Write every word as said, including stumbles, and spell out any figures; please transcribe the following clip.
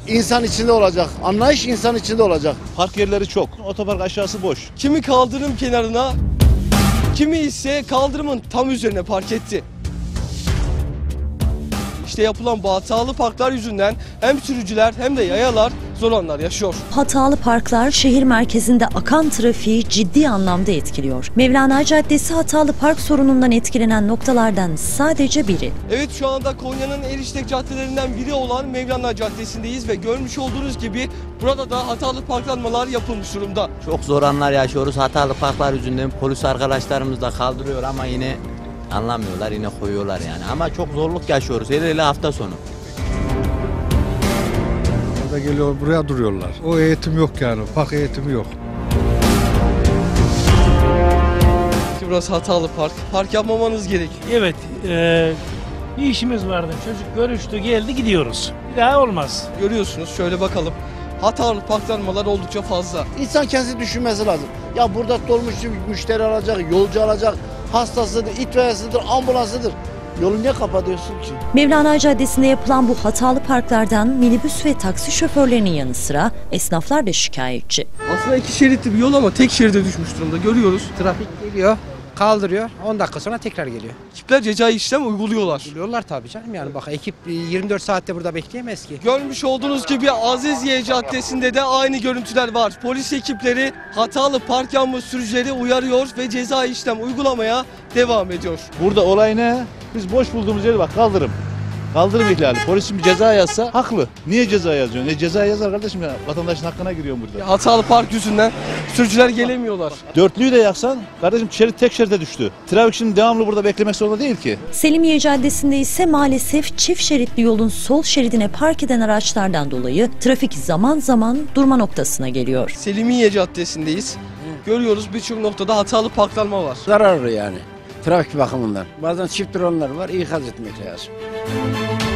insan içinde olacak. Anlayış insan içinde olacak. Park yerleri çok. Otopark aşağısı boş. Kimi kaldırım kenarına, kimi ise kaldırımın tam üzerine park etti. İşte yapılan bu hatalı parklar yüzünden hem sürücüler hem de yayalar zor anlar yaşıyor. Hatalı parklar şehir merkezinde akan trafiği ciddi anlamda etkiliyor. Mevlana Caddesi hatalı park sorunundan etkilenen noktalardan sadece biri. Evet, şu anda Konya'nın en işlek caddelerinden biri olan Mevlana Caddesi'ndeyiz ve görmüş olduğunuz gibi burada da hatalı parklanmalar yapılmış durumda. Çok zor anlar yaşıyoruz. Hatalı parklar yüzünden polis arkadaşlarımız da kaldırıyor ama yine anlamıyorlar, yine koyuyorlar yani. Ama çok zorluk yaşıyoruz. Hele hele hafta sonu. Burada geliyor, buraya duruyorlar. O eğitim yok yani. Park eğitimi yok. Burası hatalı park. Park yapmamanız gerek. Evet, e, bir işimiz vardı. Çocuk görüştü, geldi, gidiyoruz. Bir daha olmaz. Görüyorsunuz, şöyle bakalım. Hatalı parklanmalar oldukça fazla. İnsan kendisi düşünmesi lazım. Ya burada dolmuşçu müşteri alacak, yolcu alacak, hastasıdır, itfaiyesidir, ambulansıdır. Yolu niye kapatıyorsun ki? Mevlana Caddesi'nde yapılan bu hatalı parklardan minibüs ve taksi şoförlerinin yanı sıra esnaflar da şikayetçi. Aslında iki şeritli bir yol ama tek şeride düşmüş durumda, görüyoruz. Trafik geliyor, kaldırıyor. on dakika sonra tekrar geliyor. Ekipler cezai işlem uyguluyorlar. Biliyorlar tabii canım, yani bak ekip yirmi dört saatte burada bekleyemez ki. Görmüş olduğunuz gibi Aziziye Caddesi'nde de aynı görüntüler var. Polis ekipleri hatalı park yanmış sürücüleri uyarıyor ve cezai işlem uygulamaya devam ediyor. Burada olay ne? Biz boş bulduğumuz yeri bak kaldırım. Kaldırım ihlali. Polisin bir ceza yazsa haklı. Niye ceza yazıyor? Ne ceza yazar kardeşim ya? Vatandaşın hakkına giriyor burada. Hatalı park yüzünden sürücüler gelemiyorlar. Dörtlüyü de yaksan kardeşim şerit tek şeride düştü. Trafik şimdi devamlı burada beklemek zorunda değil ki. Selimiye Caddesi'nde ise maalesef çift şeritli yolun sol şeridine park eden araçlardan dolayı trafik zaman zaman durma noktasına geliyor. Selimiye Caddesi'ndeyiz. Görüyoruz, birçok noktada hatalı parklanma var. Zararlı yani trafik bakımından. Bazen çift duranlar var, ikaz etmek lazım.